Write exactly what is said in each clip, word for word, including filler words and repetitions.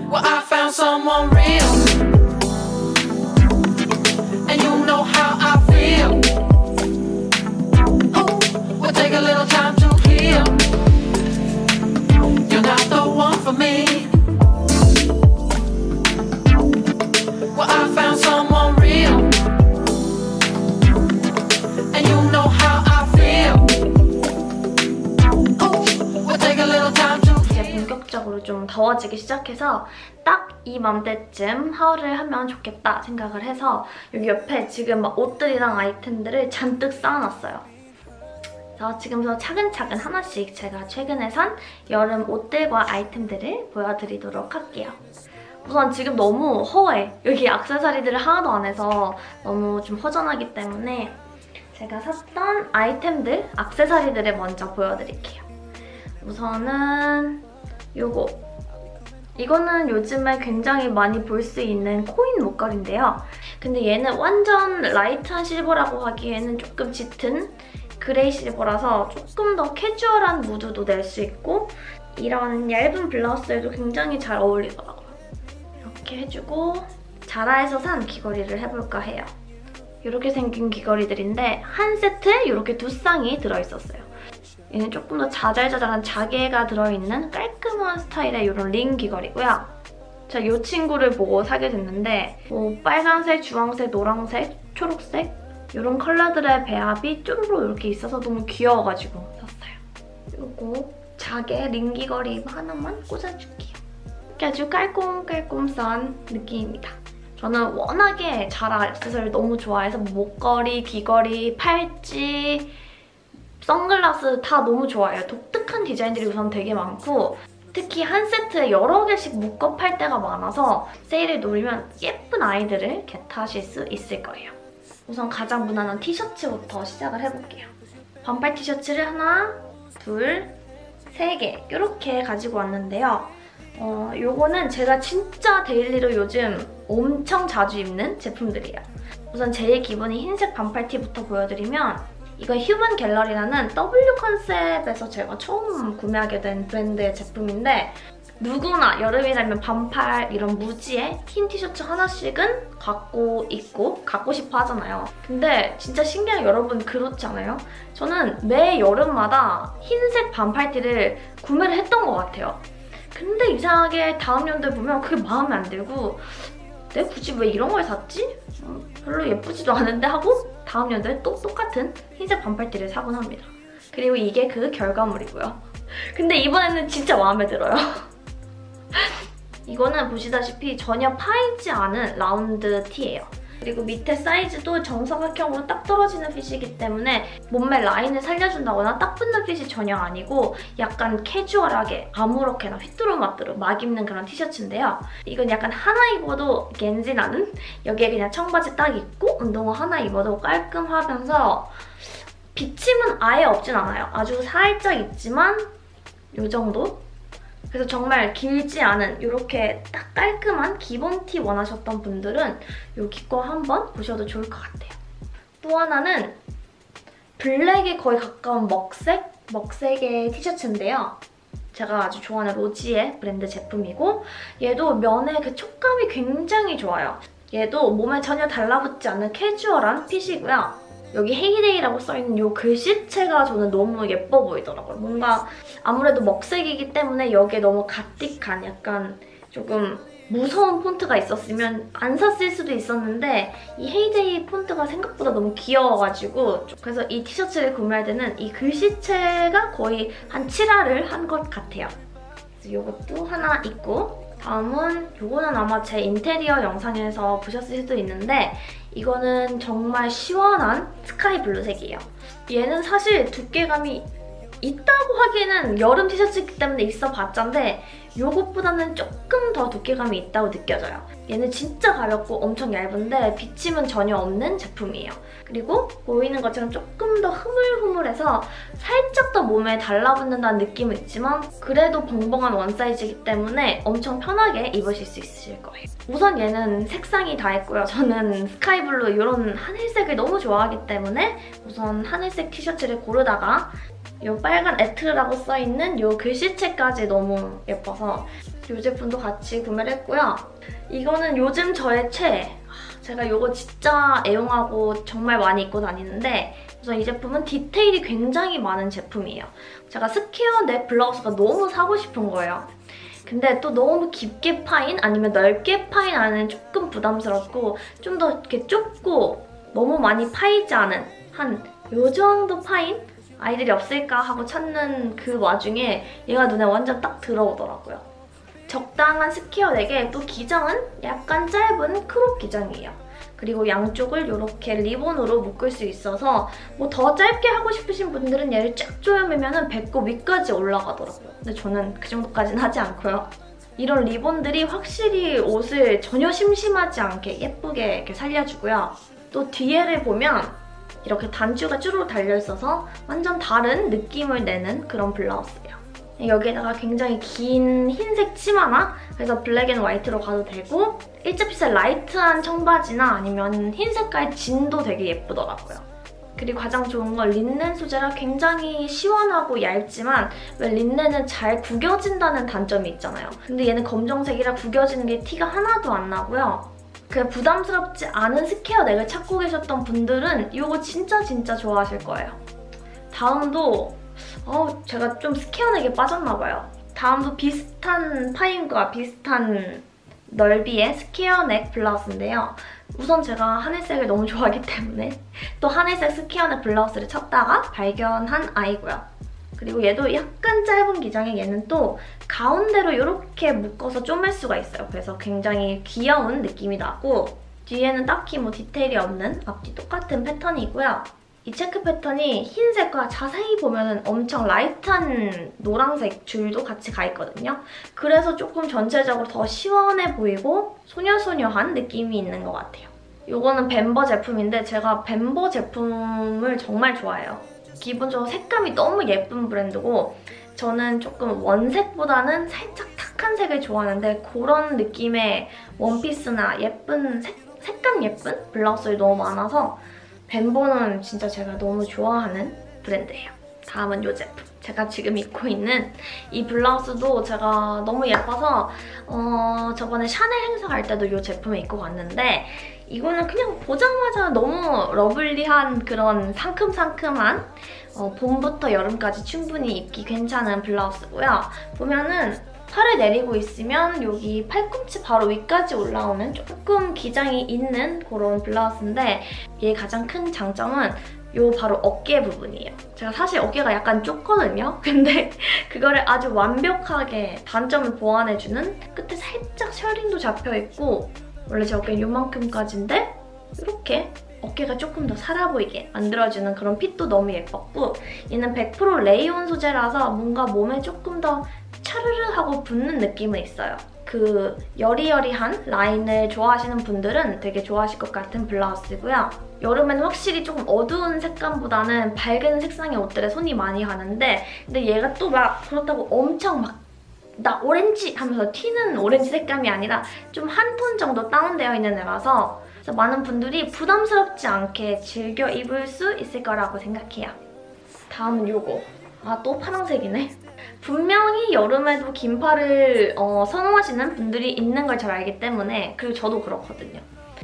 Well, I found someone real, and you know how I feel. Oh, we'll take a little time to heal. You're not the one for me. Well, I found someone real, and you know how I feel. Oh, we'll take a little time to heal. 이제 본격적으로 좀 더워지기 시작해서 딱 이맘때쯤 하울을 하면 좋겠다 생각을 해서 여기 옆에 지금 막 옷들이랑 아이템들을 잔뜩 쌓아놨어요. 그래서 지금부터 차근차근 하나씩 제가 최근에 산 여름 옷들과 아이템들을 보여드리도록 할게요. 우선 지금 너무 허해. 여기 액세서리들을 하나도 안 해서 너무 좀 허전하기 때문에 제가 샀던 아이템들, 액세서리들을 먼저 보여드릴게요. 우선은 요거. 이거는 요즘에 굉장히 많이 볼 수 있는 코인 목걸이인데요. 근데 얘는 완전 라이트한 실버라고 하기에는 조금 짙은 그레이 실버라서 조금 더 캐주얼한 무드도 낼 수 있고 이런 얇은 블라우스에도 굉장히 잘 어울리더라고요. 이렇게 해주고 자라에서 산 귀걸이를 해볼까 해요. 이렇게 생긴 귀걸이들인데 한 세트에 이렇게 두 쌍이 들어있었어요. 얘는 조금 더 자잘자잘한 자개가 들어있는 깔끔한 스타일의 이런 링 귀걸이고요. 제가 이 친구를 보고 사게 됐는데 뭐 빨간색, 주황색, 노란색, 초록색 이런 컬러들의 배합이 쭈루루 이렇게 있어서 너무 귀여워가지고 샀어요. 요거 자개 링 귀걸이 하나만 꽂아줄게요. 이렇게 아주 깔끔깔끔한 느낌입니다. 저는 워낙에 자라 액세서리를 너무 좋아해서 목걸이, 귀걸이, 팔찌, 선글라스 다 너무 좋아해요. 독특한 디자인들이 우선 되게 많고 특히 한 세트에 여러 개씩 묶어 팔 때가 많아서 세일을 노리면 예쁜 아이들을 겟하실 수 있을 거예요. 우선 가장 무난한 티셔츠부터 시작을 해볼게요. 반팔 티셔츠를 하나, 둘, 세 개 이렇게 가지고 왔는데요. 어, 요거는 제가 진짜 데일리로 요즘 엄청 자주 입는 제품들이에요. 우선 제일 기본이 흰색 반팔티부터 보여드리면 이건 휴먼 갤러리라는 더블유 컨셉에서 제가 처음 구매하게 된 브랜드의 제품인데 누구나 여름이라면 반팔 이런 무지에 흰 티셔츠 하나씩은 갖고 있고 갖고 싶어 하잖아요. 근데 진짜 신기한 게 여러분 그렇지 않아요? 저는 매 여름마다 흰색 반팔티를 구매를 했던 것 같아요. 근데 이상하게 다음 연도에 보면 그게 마음에 안 들고 내가 굳이 왜 이런 걸 샀지? 별로 예쁘지도 않은데 하고 다음 연도에 또 똑같은 흰색 반팔티를 사곤 합니다. 그리고 이게 그 결과물이고요. 근데 이번에는 진짜 마음에 들어요. 이거는 보시다시피 전혀 파이지 않은 라운드 티예요. 그리고 밑에 사이즈도 정사각형으로 딱 떨어지는 핏이기 때문에 몸매 라인을 살려준다거나 딱 붙는 핏이 전혀 아니고 약간 캐주얼하게 아무렇게나 휘뚜루마뚜루 막 입는 그런 티셔츠인데요. 이건 약간 하나 입어도 겐지 나는 여기에 그냥 청바지 딱 입고 운동화 하나 입어도 깔끔하면서 비침은 아예 없진 않아요. 아주 살짝 있지만 이 정도? 그래서 정말 길지 않은 이렇게 딱 깔끔한 기본 티 원하셨던 분들은 여기 거 한번 보셔도 좋을 것 같아요. 또 하나는 블랙에 거의 가까운 먹색? 먹색의 티셔츠인데요. 제가 아주 좋아하는 로지의 브랜드 제품이고 얘도 면의 그 촉감이 굉장히 좋아요. 얘도 몸에 전혀 달라붙지 않는 캐주얼한 핏이고요. 여기 헤이데이라고 써있는 이 글씨체가 저는 너무 예뻐 보이더라고요. 뭔가 아무래도 먹색이기 때문에 여기에 너무 가틱한 약간 조금 무서운 폰트가 있었으면 안 샀을 수도 있었는데 이 헤이데이 폰트가 생각보다 너무 귀여워가지고 그래서 이 티셔츠를 구매할 때는 이 글씨체가 거의 한 칠 화를 한 것 같아요. 그래서 이것도 하나 있고 다음은 이거는 아마 제 인테리어 영상에서 보셨을 수도 있는데 이거는 정말 시원한 스카이 블루색이에요. 얘는 사실 두께감이 있다고 하기에는 여름 티셔츠이기 때문에 있어 봤자인데 이것보다는 조금 더 두께감이 있다고 느껴져요. 얘는 진짜 가볍고 엄청 얇은데 비침은 전혀 없는 제품이에요. 그리고 보이는 것처럼 조금 더 흐물흐물해서 살짝 더 몸에 달라붙는다는 느낌은 있지만 그래도 벙벙한 원사이즈이기 때문에 엄청 편하게 입으실 수 있으실 거예요. 우선 얘는 색상이 다 있고요. 저는 스카이블루 이런 하늘색을 너무 좋아하기 때문에 우선 하늘색 티셔츠를 고르다가 이 빨간 에트르라고 써있는 이 글씨체까지 너무 예뻐서 이 제품도 같이 구매를 했고요. 이거는 요즘 저의 최애. 제가 이거 진짜 애용하고 정말 많이 입고 다니는데 우선 이 제품은 디테일이 굉장히 많은 제품이에요. 제가 스퀘어 넥 블라우스가 너무 사고 싶은 거예요. 근데 또 너무 깊게 파인 아니면 넓게 파인 안에는 조금 부담스럽고 좀 더 이렇게 좁고 너무 많이 파이지 않은 한 요 정도 파인? 아이들이 없을까 하고 찾는 그 와중에 얘가 눈에 완전 딱 들어오더라고요. 적당한 스퀘어 넥에 또 기장은 약간 짧은 크롭 기장이에요. 그리고 양쪽을 이렇게 리본으로 묶을 수 있어서 뭐 더 짧게 하고 싶으신 분들은 얘를 쫙 조여매면 배꼽 위까지 올라가더라고요. 근데 저는 그 정도까지는 하지 않고요. 이런 리본들이 확실히 옷을 전혀 심심하지 않게 예쁘게 이렇게 살려주고요. 또 뒤에를 보면 이렇게 단추가 쭈루룩 달려있어서 완전 다른 느낌을 내는 그런 블라우스예요. 여기에다가 굉장히 긴 흰색 치마나 그래서 블랙 앤 화이트로 가도 되고 일자핏의 라이트한 청바지나 아니면 흰 색깔 진도 되게 예쁘더라고요. 그리고 가장 좋은 건 린넨 소재라 굉장히 시원하고 얇지만 왜 린넨은 잘 구겨진다는 단점이 있잖아요. 근데 얘는 검정색이라 구겨지는 게 티가 하나도 안 나고요. 그 부담스럽지 않은 스퀘어 넥을 찾고 계셨던 분들은 이거 진짜 진짜 좋아하실 거예요. 다음도 어, 제가 좀 스퀘어 넥에 빠졌나 봐요. 다음도 비슷한 파인과 비슷한 넓이의 스퀘어 넥 블라우스인데요. 우선 제가 하늘색을 너무 좋아하기 때문에 또 하늘색 스퀘어 넥 블라우스를 찾다가 발견한 아이고요. 그리고 얘도 약간 짧은 기장에 얘는 또 가운데로 이렇게 묶어서 쪼맬 수가 있어요. 그래서 굉장히 귀여운 느낌이 나고 뒤에는 딱히 뭐 디테일이 없는 앞뒤 똑같은 패턴이고요. 이 체크 패턴이 흰색과 자세히 보면 엄청 라이트한 노란색 줄도 같이 가 있거든요. 그래서 조금 전체적으로 더 시원해 보이고 소녀소녀한 느낌이 있는 것 같아요. 이거는 뱀버 제품인데 제가 뱀버 제품을 정말 좋아해요. 기본적으로 색감이 너무 예쁜 브랜드고 저는 조금 원색보다는 살짝 탁한 색을 좋아하는데 그런 느낌의 원피스나 예쁜 색, 색감 예쁜 블라우스들이 너무 많아서 뱀버는 진짜 제가 너무 좋아하는 브랜드예요. 다음은 이 제품. 제가 지금 입고 있는 이 블라우스도 제가 너무 예뻐서 어, 저번에 샤넬 행사 갈 때도 이 제품을 입고 갔는데 이거는 그냥 보자마자 너무 러블리한 그런 상큼상큼한 어, 봄부터 여름까지 충분히 입기 괜찮은 블라우스고요. 보면은 팔을 내리고 있으면 여기 팔꿈치 바로 위까지 올라오는 조금 기장이 있는 그런 블라우스인데 얘의 가장 큰 장점은 요 바로 어깨 부분이에요. 제가 사실 어깨가 약간 좁거든요. 근데 그거를 아주 완벽하게 단점을 보완해주는 끝에 살짝 셔링도 잡혀있고 원래 제 어깨는 요만큼까지인데 이렇게 어깨가 조금 더 살아 보이게 만들어주는 그런 핏도 너무 예뻤고 얘는 백 퍼센트 레이온 소재라서 뭔가 몸에 조금 더 차르르 하고 붙는 느낌은 있어요. 그 여리여리한 라인을 좋아하시는 분들은 되게 좋아하실 것 같은 블라우스고요. 여름에는 확실히 조금 어두운 색감보다는 밝은 색상의 옷들에 손이 많이 가는데 근데 얘가 또 막 그렇다고 엄청 막 나 오렌지 하면서 튀는 오렌지 색감이 아니라 좀 한 톤 정도 다운되어 있는 애라서 그래서 많은 분들이 부담스럽지 않게 즐겨 입을 수 있을 거라고 생각해요. 다음은 요거. 아, 또 파란색이네. 분명히 여름에도 긴팔을 어, 선호하시는 분들이 있는 걸 잘 알기 때문에 그리고 저도 그렇거든요.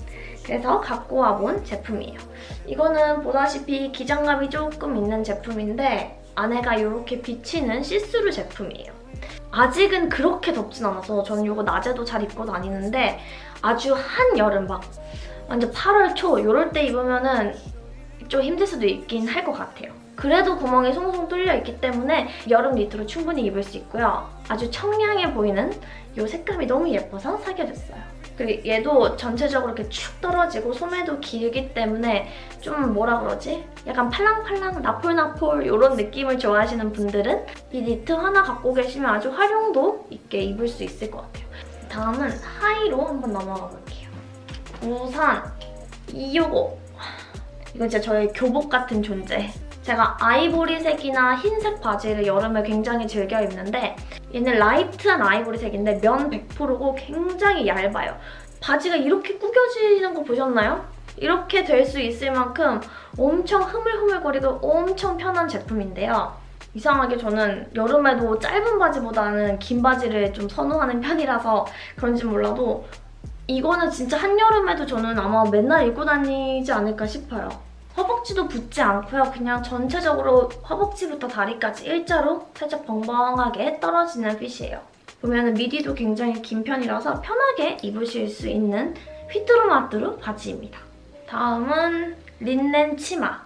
그래서 갖고 와본 제품이에요. 이거는 보다시피 기장감이 조금 있는 제품인데 안에가 이렇게 비치는 시스루 제품이에요. 아직은 그렇게 덥진 않아서 저는 이거 낮에도 잘 입고 다니는데 아주 한여름 막 완전 팔월 초 이럴 때 입으면은 좀 힘들 수도 있긴 할 것 같아요. 그래도 구멍이 송송 뚫려 있기 때문에 여름 니트로 충분히 입을 수 있고요. 아주 청량해 보이는 이 색감이 너무 예뻐서 사게 됐어요. 그리고 얘도 전체적으로 이렇게 축 떨어지고 소매도 길기 때문에 좀 뭐라 그러지? 약간 팔랑팔랑 나폴나폴 이런 느낌을 좋아하시는 분들은 이 니트 하나 갖고 계시면 아주 활용도 있게 입을 수 있을 것 같아요. 다음은 하의로 한번 넘어가 볼게요. 우선 이 요거. 이건 진짜 저의 교복 같은 존재. 제가 아이보리색이나 흰색 바지를 여름에 굉장히 즐겨 입는데 얘는 라이트한 아이보리색인데 면 백 퍼센트고 굉장히 얇아요. 바지가 이렇게 구겨지는 거 보셨나요? 이렇게 될 수 있을 만큼 엄청 흐물흐물거리고 엄청 편한 제품인데요. 이상하게 저는 여름에도 짧은 바지보다는 긴 바지를 좀 선호하는 편이라서 그런지 몰라도 이거는 진짜 한여름에도 저는 아마 맨날 입고 다니지 않을까 싶어요. 허벅지도 붙지 않고요. 그냥 전체적으로 허벅지부터 다리까지 일자로 살짝 벙벙하게 떨어지는 핏이에요. 보면 미디도 굉장히 긴 편이라서 편하게 입으실 수 있는 휘뚜루마뚜루 바지입니다. 다음은 린넨 치마.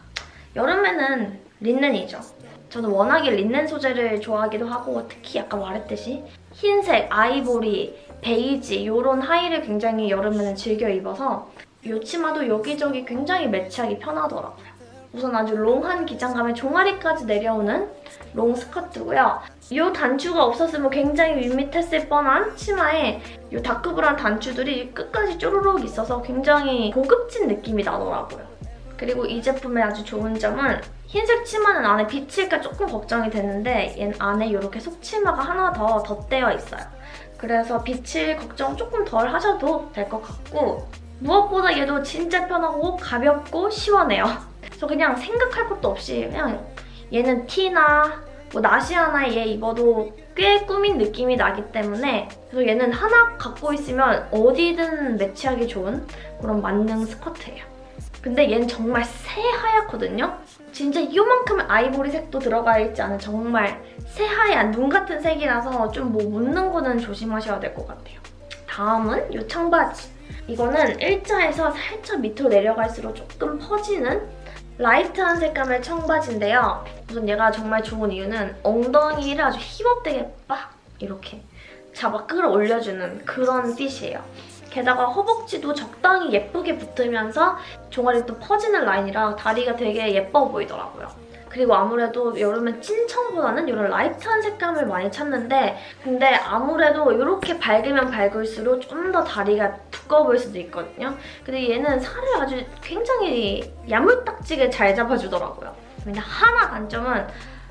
여름에는 린넨이죠. 저는 워낙에 린넨 소재를 좋아하기도 하고 특히 아까 말했듯이 흰색, 아이보리, 베이지 이런 하의를 굉장히 여름에는 즐겨 입어서 이 치마도 여기저기 굉장히 매치하기 편하더라고요. 우선 아주 롱한 기장감에 종아리까지 내려오는 롱 스커트고요. 이 단추가 없었으면 굉장히 밋밋했을 뻔한 치마에 이 다크브라운 단추들이 끝까지 쪼르륵 있어서 굉장히 고급진 느낌이 나더라고요. 그리고 이 제품의 아주 좋은 점은 흰색 치마는 안에 비칠까 조금 걱정이 되는데 얘는 안에 이렇게 속치마가 하나 더 덧대어 있어요. 그래서 비칠 걱정 조금 덜 하셔도 될 것 같고 무엇보다 얘도 진짜 편하고 가볍고 시원해요. 그래서 그냥 생각할 것도 없이 그냥 얘는 티나 뭐 나시 하나에 얘 입어도 꽤 꾸민 느낌이 나기 때문에 그래서 얘는 하나 갖고 있으면 어디든 매치하기 좋은 그런 만능 스커트예요. 근데 얘는 정말 새하얗거든요? 진짜 이만큼의 아이보리 색도 들어가 있지 않은 정말 새하얀 눈 같은 색이라서 좀 뭐 묻는 거는 조심하셔야 될 것 같아요. 다음은 이 청바지. 이거는 일자에서 살짝 밑으로 내려갈수록 조금 퍼지는 라이트한 색감의 청바지인데요. 우선 얘가 정말 좋은 이유는 엉덩이를 아주 힘없게 빡 이렇게 잡아 끌어올려주는 그런 핏이에요. 게다가 허벅지도 적당히 예쁘게 붙으면서 종아리 또 퍼지는 라인이라 다리가 되게 예뻐 보이더라고요. 그리고 아무래도 여름엔 찐청보다는 이런 라이트한 색감을 많이 찾는데 근데 아무래도 이렇게 밝으면 밝을수록 좀 더 다리가 두꺼워 보일 수도 있거든요. 근데 얘는 살을 아주 굉장히 야물딱지게 잘 잡아주더라고요. 근데 하나 단점은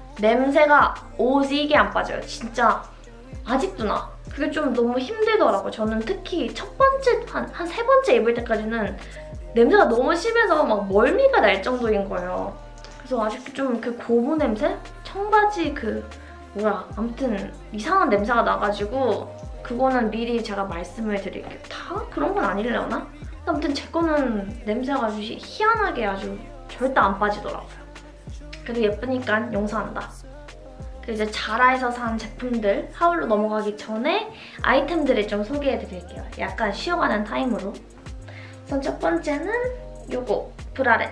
냄새가 오지게 안 빠져요. 진짜 아직도 나. 그게 좀 너무 힘들더라고요. 저는 특히 첫 번째, 한, 한 세 번째 입을 때까지는 냄새가 너무 심해서 막 멀미가 날 정도인 거예요. 그래서 아직도 좀 그 고무 냄새? 청바지 그 뭐야 아무튼 이상한 냄새가 나가지고 그거는 미리 제가 말씀을 드릴게요. 다 그런 건 아니려나? 아무튼 제 거는 냄새가 아주 희한하게 아주 절대 안 빠지더라고요. 그래도 예쁘니까 용서한다. 그리고 이제 자라에서 산 제품들 하울로 넘어가기 전에 아이템들을 좀 소개해드릴게요. 약간 쉬어가는 타임으로. 우선 첫 번째는 요거 브라렛.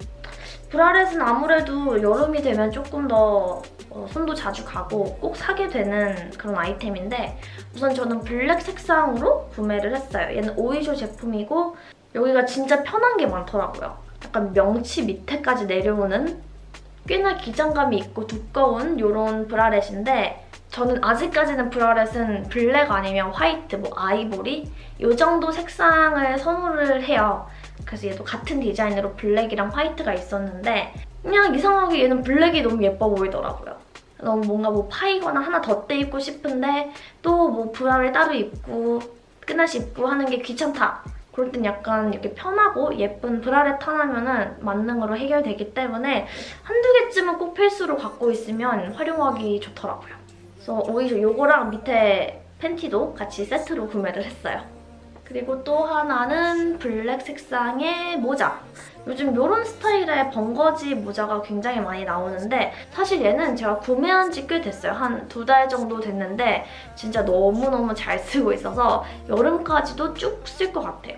브라렛은 아무래도 여름이 되면 조금 더 어, 손도 자주 가고 꼭 사게 되는 그런 아이템인데 우선 저는 블랙 색상으로 구매를 했어요. 얘는 오이쇼 제품이고 여기가 진짜 편한 게 많더라고요. 약간 명치 밑에까지 내려오는 꽤나 기장감이 있고 두꺼운 이런 브라렛인데 저는 아직까지는 브라렛은 블랙 아니면 화이트, 뭐 아이보리 이 정도 색상을 선호를 해요. 그래서 얘도 같은 디자인으로 블랙이랑 화이트가 있었는데 그냥 이상하게 얘는 블랙이 너무 예뻐 보이더라고요. 너무 뭔가 뭐 파이거나 하나 덧대 입고 싶은데 또 뭐 브라를 따로 입고 끝나시 입고 하는 게 귀찮다. 그럴 땐 약간 이렇게 편하고 예쁜 브라렛 하나면은 만능으로 해결되기 때문에 한두 개쯤은 꼭 필수로 갖고 있으면 활용하기 좋더라고요. 그래서 오히려 요거랑 밑에 팬티도 같이 세트로 구매를 했어요. 그리고 또 하나는 블랙 색상의 모자. 요즘 이런 스타일의 번거지 모자가 굉장히 많이 나오는데 사실 얘는 제가 구매한 지 꽤 됐어요. 한 두 달 정도 됐는데 진짜 너무너무 잘 쓰고 있어서 여름까지도 쭉 쓸 것 같아요.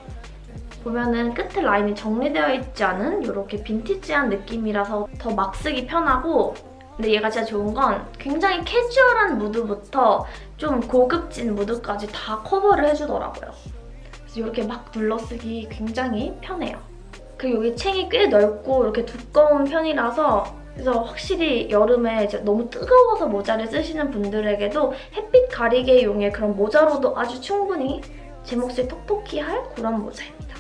보면은 끝에 라인이 정리되어 있지 않은 이렇게 빈티지한 느낌이라서 더 막 쓰기 편하고 근데 얘가 진짜 좋은 건 굉장히 캐주얼한 무드부터 좀 고급진 무드까지 다 커버를 해주더라고요. 그래서 이렇게 막 눌러쓰기 굉장히 편해요. 그리고 여기 챙이 꽤 넓고 이렇게 두꺼운 편이라서 그래서 확실히 여름에 이제 너무 뜨거워서 모자를 쓰시는 분들에게도 햇빛 가리개용의 그런 모자로도 아주 충분히 제 몫을 톡톡히 할 그런 모자입니다.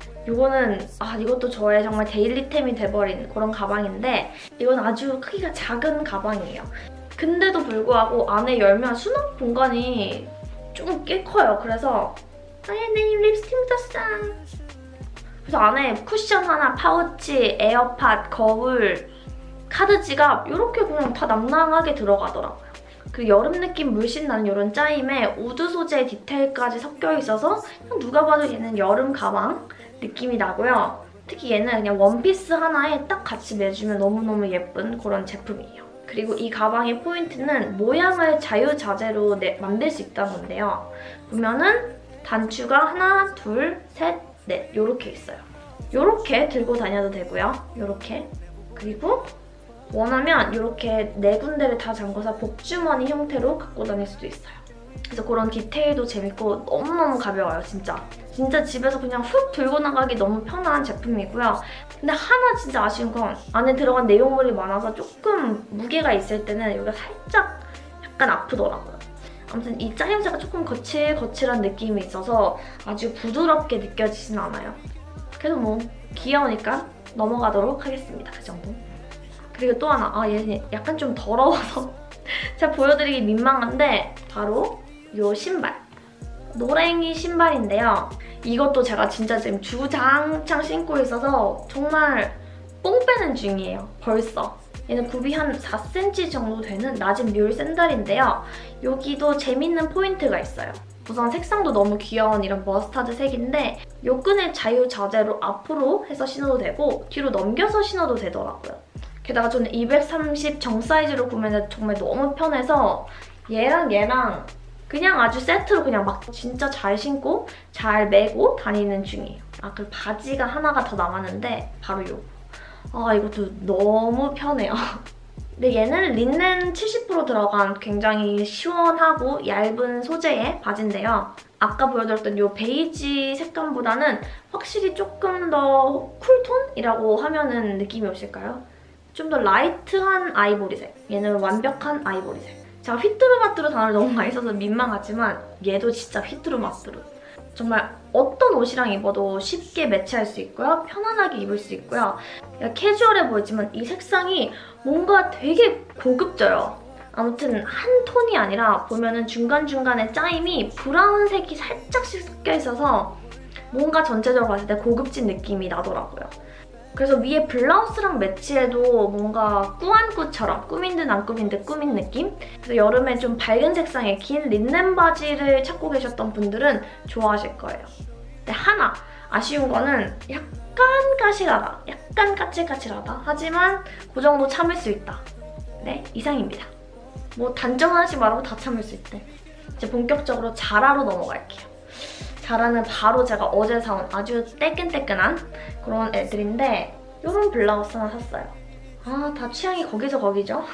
이거는 아 이것도 저의 정말 데일리템이 돼버린 그런 가방인데 이건 아주 크기가 작은 가방이에요. 근데도 불구하고 안에 열면 수납 공간이 좀 꽤 커요. 그래서 아예님 립스틱 묻었어. 그래서 안에 쿠션 하나, 파우치, 에어팟, 거울 카드 지갑 이렇게 그냥 다 낭낭하게 들어가더라고요. 그 여름 느낌 물씬 나는 이런 짜임에 우드 소재 디테일까지 섞여 있어서 그냥 누가 봐도 얘는 여름 가방 느낌이 나고요. 특히 얘는 그냥 원피스 하나에 딱 같이 매주면 너무너무 예쁜 그런 제품이에요. 그리고 이 가방의 포인트는 모양을 자유자재로 내, 만들 수 있다는 건데요. 보면은 단추가 하나, 둘, 셋, 넷 이렇게 있어요. 이렇게 들고 다녀도 되고요. 이렇게. 그리고 원하면 이렇게 네 군데를 다 잠궈서 복주머니 형태로 갖고 다닐 수도 있어요. 그래서 그런 디테일도 재밌고 너무너무 가벼워요, 진짜. 진짜 집에서 그냥 훅 들고 나가기 너무 편한 제품이고요. 근데 하나 진짜 아쉬운 건 안에 들어간 내용물이 많아서 조금 무게가 있을 때는 여기가 살짝 약간 아프더라고요. 아무튼 이 짜임새가 조금 거칠거칠한 느낌이 있어서 아주 부드럽게 느껴지진 않아요. 그래도 뭐 귀여우니까 넘어가도록 하겠습니다, 그 정도. 그리고 또 하나, 아 얘는 약간 좀 더러워서 제가 보여드리기 민망한데 바로 이 신발. 노랭이 신발인데요. 이것도 제가 진짜 지금 주장창 신고 있어서 정말 뽕 빼는 중이에요, 벌써. 얘는 굽이 한 사 센티미터 정도 되는 낮은 뮬 샌들인데요. 여기도 재밌는 포인트가 있어요. 우선 색상도 너무 귀여운 이런 머스타드 색인데 요끈을 자유자재로 앞으로 해서 신어도 되고 뒤로 넘겨서 신어도 되더라고요. 게다가 저는 이백삼십 정 사이즈로 구매해서 정말 너무 편해서 얘랑 얘랑 그냥 아주 세트로 그냥 막 진짜 잘 신고 잘 매고 다니는 중이에요. 아, 그리고 바지가 하나가 더 남았는데 바로 요거. 아, 이것도 너무 편해요. 근데 얘는 린넨 칠십 퍼센트 들어간 굉장히 시원하고 얇은 소재의 바지인데요. 아까 보여드렸던 이 베이지 색감보다는 확실히 조금 더 쿨톤이라고 하면은 느낌이 오실까요? 좀 더 라이트한 아이보리색. 얘는 완벽한 아이보리색. 제가 휘뚜루마뚜루 단어를 너무 많이 써서 민망하지만 얘도 진짜 휘뚜루마뚜루. 정말 어떤 옷이랑 입어도 쉽게 매치할 수 있고요. 편안하게 입을 수 있고요. 캐주얼해 보이지만 이 색상이 뭔가 되게 고급져요. 아무튼 한 톤이 아니라 보면은 중간중간에 짜임이 브라운색이 살짝씩 섞여 있어서 뭔가 전체적으로 봤을 때 고급진 느낌이 나더라고요. 그래서 위에 블라우스랑 매치해도 뭔가 꾸안꾸처럼 꾸민 듯 안 꾸민 듯 꾸민 느낌? 그래서 여름에 좀 밝은 색상의 긴 린넨 바지를 찾고 계셨던 분들은 좋아하실 거예요. 근데 하나 아쉬운 거는 약간 까실하다. 약간 까칠까칠하다. 하지만 그 정도 참을 수 있다. 네, 이상입니다. 뭐 단점 하나씩 말하고 다 참을 수 있대. 이제 본격적으로 자라로 넘어갈게요. 자라는 바로 제가 어제 사온 아주 따끈따끈한 그런 애들인데 이런 블라우스 하나 샀어요. 아, 다 취향이 거기서 거기죠?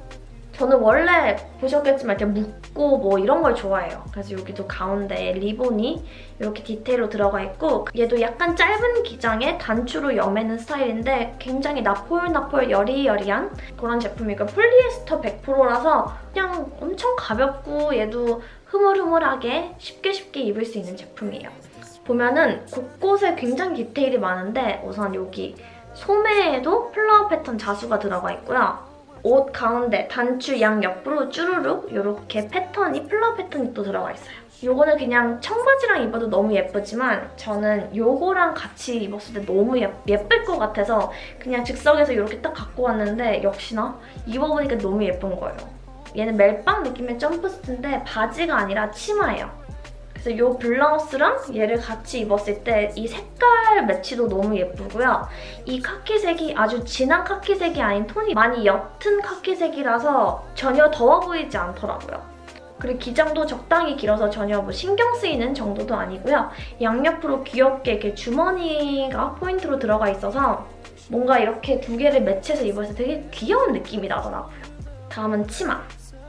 저는 원래 보셨겠지만 이렇게 묶고 뭐 이런 걸 좋아해요. 그래서 여기도 가운데에 리본이 이렇게 디테일로 들어가 있고 얘도 약간 짧은 기장에 단추로 여매는 스타일인데 굉장히 나폴나폴 여리여리한 그런 제품이고 폴리에스터 백 퍼센트라서 그냥 엄청 가볍고 얘도 흐물흐물하게 쉽게 쉽게 입을 수 있는 제품이에요. 보면은 곳곳에 굉장히 디테일이 많은데 우선 여기 소매에도 플라워 패턴 자수가 들어가 있고요. 옷 가운데 단추 양 옆으로 쭈루룩 이렇게 패턴이 플라워 패턴이 또 들어가 있어요. 요거는 그냥 청바지랑 입어도 너무 예쁘지만 저는 요거랑 같이 입었을 때 너무 예, 예쁠 것 같아서 그냥 즉석에서 이렇게 딱 갖고 왔는데 역시나 입어보니까 너무 예쁜 거예요. 얘는 멜빵 느낌의 점프스트인데 바지가 아니라 치마예요. 그래서 이 블라우스랑 얘를 같이 입었을 때 이 색깔 매치도 너무 예쁘고요. 이 카키색이 아주 진한 카키색이 아닌 톤이 많이 옅은 카키색이라서 전혀 더워 보이지 않더라고요. 그리고 기장도 적당히 길어서 전혀 뭐 신경 쓰이는 정도도 아니고요. 양옆으로 귀엽게 이렇게 주머니가 포인트로 들어가 있어서 뭔가 이렇게 두 개를 매치해서 입었을 때 되게 귀여운 느낌이 나더라고요. 다음은 치마.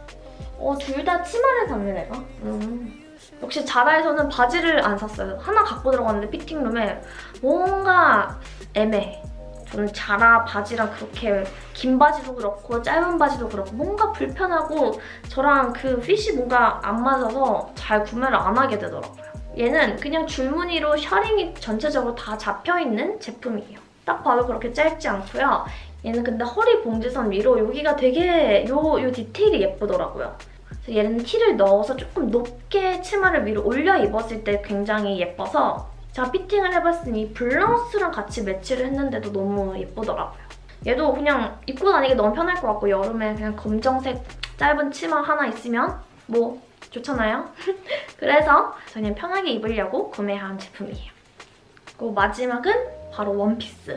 어, 둘 다 치마를 샀네, 내가. 음. 역시 자라에서는 바지를 안 샀어요. 하나 갖고 들어갔는데 피팅룸에 뭔가 애매해. 저는 자라 바지랑 그렇게 긴 바지도 그렇고 짧은 바지도 그렇고 뭔가 불편하고 저랑 그 핏이 뭔가 안 맞아서 잘 구매를 안 하게 되더라고요. 얘는 그냥 줄무늬로 셔링이 전체적으로 다 잡혀있는 제품이에요. 딱 봐도 그렇게 짧지 않고요. 얘는 근데 허리 봉제선 위로 여기가 되게 요, 요 디테일이 예쁘더라고요. 그래서 얘는 티를 넣어서 조금 높게 치마를 위로 올려 입었을 때 굉장히 예뻐서 제가 피팅을 해봤으니 블라우스랑 같이 매치를 했는데도 너무 예쁘더라고요. 얘도 그냥 입고 다니기 너무 편할 것 같고 여름에 그냥 검정색 짧은 치마 하나 있으면 뭐 좋잖아요? 그래서 저는 편하게 입으려고 구매한 제품이에요. 그리고 마지막은 바로 원피스.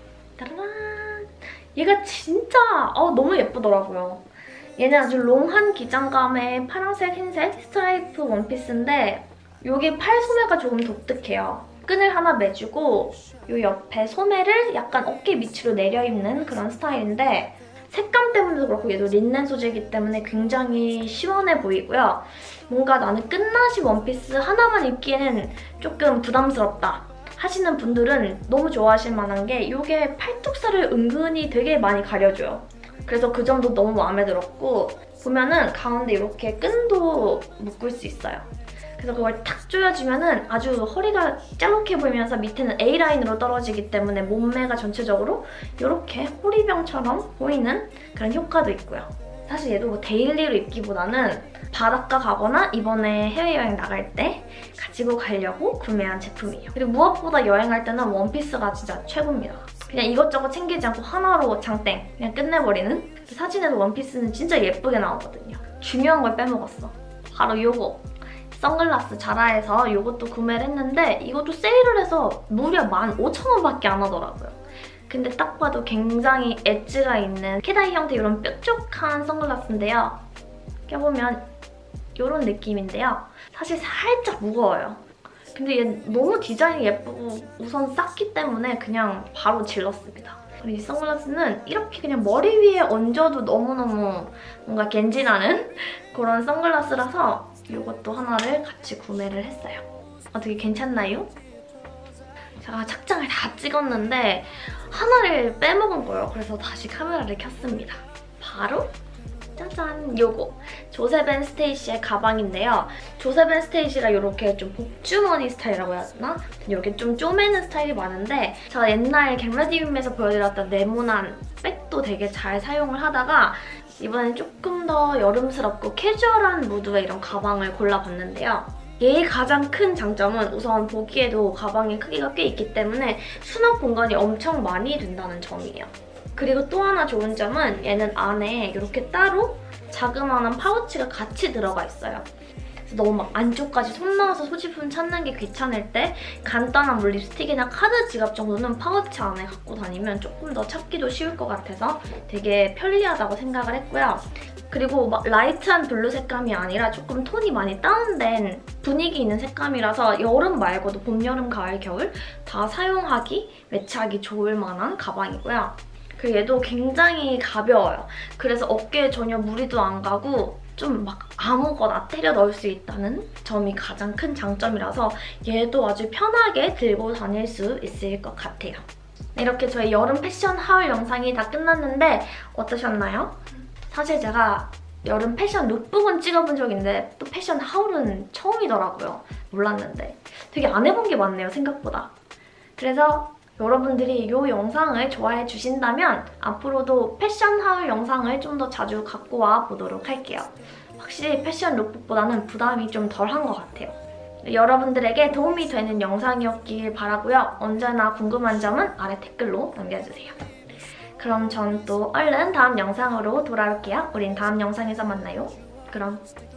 따라란! 얘가 진짜 어, 너무 예쁘더라고요. 얘는 아주 롱한 기장감의 파란색, 흰색 스트라이프 원피스인데 여기 팔 소매가 조금 독특해요. 끈을 하나 매주고 이 옆에 소매를 약간 어깨 밑으로 내려 입는 그런 스타일인데 색감 때문에도 그렇고 얘도 린넨 소재이기 때문에 굉장히 시원해 보이고요. 뭔가 나는 끝나시 원피스 하나만 입기에는 조금 부담스럽다 하시는 분들은 너무 좋아하실 만한 게 이게 팔뚝살을 은근히 되게 많이 가려줘요. 그래서 그 점도 너무 마음에 들었고 보면은 가운데 이렇게 끈도 묶을 수 있어요. 그래서 그걸 탁 조여주면은 아주 허리가 짤록해 보이면서 밑에는 A라인으로 떨어지기 때문에 몸매가 전체적으로 이렇게 호리병처럼 보이는 그런 효과도 있고요. 사실 얘도 뭐 데일리로 입기보다는 바닷가 가거나 이번에 해외여행 나갈 때 가지고 가려고 구매한 제품이에요. 그리고 무엇보다 여행할 때는 원피스가 진짜 최고입니다. 그냥 이것저것 챙기지 않고 하나로 장땡 그냥 끝내버리는. 사진에도 원피스는 진짜 예쁘게 나오거든요. 중요한 걸 빼먹었어. 바로 이거. 선글라스 자라에서 이것도 구매를 했는데 이것도 세일을 해서 무려 만 오천 원밖에 안 하더라고요. 근데 딱 봐도 굉장히 엣지가 있는 캐다이 형태 이런 뾰족한 선글라스인데요. 껴보면 이런 느낌인데요. 사실 살짝 무거워요. 근데 얘 너무 디자인이 예쁘고 우선 쌌기 때문에 그냥 바로 질렀습니다. 그리고 이 선글라스는 이렇게 그냥 머리 위에 얹어도 너무너무 뭔가 겐지나는 그런 선글라스라서 이것도 하나를 같이 구매를 했어요. 어떻게 괜찮나요? 제가 착장을 다 찍었는데 하나를 빼먹은 거예요. 그래서 다시 카메라를 켰습니다. 바로 짜잔! 요거! 조셉 앤 스테이시의 가방인데요. 조셉 앤 스테이시가 이렇게 좀 복주머니 스타일이라고 해야 되나? 이렇게 좀 쪼매는 스타일이 많은데 제가 옛날 겟레디룸에서 보여드렸던 네모난 백도 되게 잘 사용을 하다가 이번엔 조금 더 여름스럽고 캐주얼한 무드의 이런 가방을 골라봤는데요. 얘의 가장 큰 장점은 우선 보기에도 가방의 크기가 꽤 있기 때문에 수납 공간이 엄청 많이 된다는 점이에요. 그리고 또 하나 좋은 점은 얘는 안에 이렇게 따로 자그마한 파우치가 같이 들어가 있어요. 너무 막 안쪽까지 손 넣어서 소지품 찾는 게 귀찮을 때 간단한 뭐 립스틱이나 카드 지갑 정도는 파우치 안에 갖고 다니면 조금 더 찾기도 쉬울 것 같아서 되게 편리하다고 생각을 했고요. 그리고 막 라이트한 블루 색감이 아니라 조금 톤이 많이 다운된 분위기 있는 색감이라서 여름 말고도 봄, 여름, 가을, 겨울 다 사용하기, 매치하기 좋을 만한 가방이고요. 그리고 얘도 굉장히 가벼워요. 그래서 어깨에 전혀 무리도 안 가고 좀 막 아무거나 때려 넣을 수 있다는 점이 가장 큰 장점이라서 얘도 아주 편하게 들고 다닐 수 있을 것 같아요. 이렇게 저희 여름 패션 하울 영상이 다 끝났는데 어떠셨나요? 사실 제가 여름 패션 룩북은 찍어본 적 있는데 또 패션 하울은 처음이더라고요. 몰랐는데. 되게 안 해본 게 많네요, 생각보다. 그래서 여러분들이 이 영상을 좋아해 주신다면 앞으로도 패션 하울 영상을 좀 더 자주 갖고 와 보도록 할게요. 확실히 패션 룩북보다는 부담이 좀 덜한 것 같아요. 여러분들에게 도움이 되는 영상이었길 바라고요. 언제나 궁금한 점은 아래 댓글로 남겨주세요. 그럼 전 또 얼른 다음 영상으로 돌아올게요. 우린 다음 영상에서 만나요. 그럼